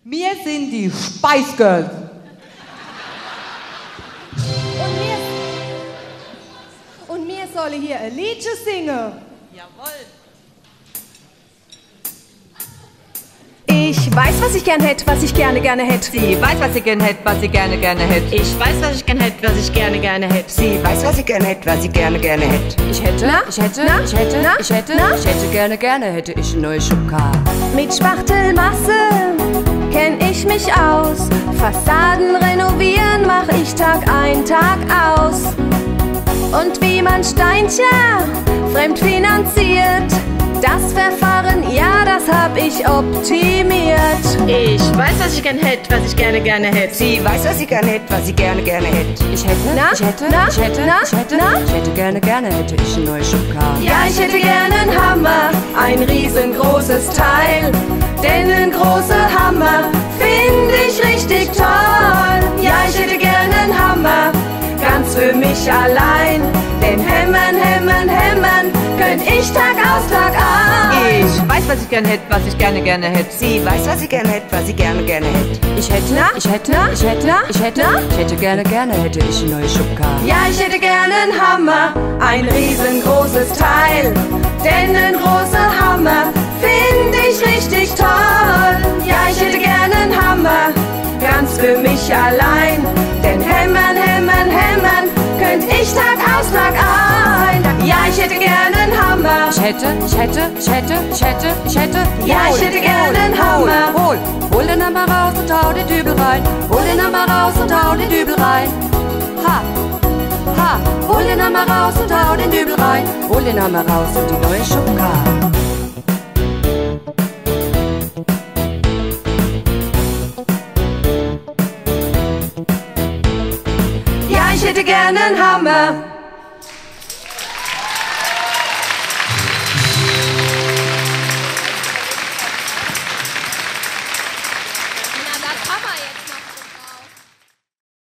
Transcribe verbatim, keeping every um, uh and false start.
Wir sind die Spice Girls. Und wir, und wir sollen hier ein Liedchen singen. Jawohl. Ich weiß, was ich gern hätte, was ich gerne, gerne hätte. Sie weiß, was sie gern hätte, was sie gerne, gerne hätte. Ich weiß, was ich gern hätte, was ich gerne, gerne hätte. Sie weiß, was sie gerne hätte, was sie gerne, gerne hätte. Ich hätte, Na? ich hätte, Na? ich hätte, Na? ich hätte, Na? ich hätte gerne, gerne hätte ich eine neue Schubkarre. Mit Spachtelmasse kenn ich mich aus. Fassaden renovieren mach ich Tag ein, Tag aus. Und wie man Steinchen fremdfinanziert, das Verfahren, ja, das hab ich optimiert. Ich weiß, was ich gern hätte, was ich gerne, gerne hätte. Sie weiß, was sie gerne hätte, was sie gerne, gerne hätte. Ich hätte, Na? ich hätte, Na? ich hätte, Na? ich hätte, Na? ich hätte gerne, gerne hätte ich eine neue Schubkarre. Ja, ich hätte gerne einen Hammer, ein riesengroßes Teil. Denn ein großer Hammer find ich richtig toll. Ja, ich hätte gerne einen Hammer, ganz für mich allein. Denn hämmern, hämmern, hämmern könnt ich Tag aus, Tag ein. Ich weiß, was ich gern hätte, was ich gerne, gerne hätte. Sie weiß, was sie gerne hätte, was sie gerne, gerne hätte. Ich hätte, Na? ich hätte, Na? ich hätte, Na? ich hätte, Na? ich hätte gerne, gerne hätte ich eine neue Schubkarre. Ja, ich hätte gerne einen Hammer, ein riesengroßes Teil. Denn ein großer Hammer find ich richtig toll. Ja, ich hätte gerne einen Hammer, ganz für mich allein. Denn hämmern, hämmern, hämmern könnt ich Tag aus, Tag ein. Ja, ich hätte gerne einen Hammer. Ich hätte, ich hätte, ich hätte, ich hätte, ich hätte. Ja, ich hätte gerne einen hol, Hammer. Hol, hol den Hammer raus und hau den Dübel rein. Hol den Hammer raus und hau den Dübel rein. Ha, ha, hol den Hammer raus und hau den Dübel rein. Hol den Hammer raus und die neue Schubkarre. Ja, ich hätte gerne einen Hammer.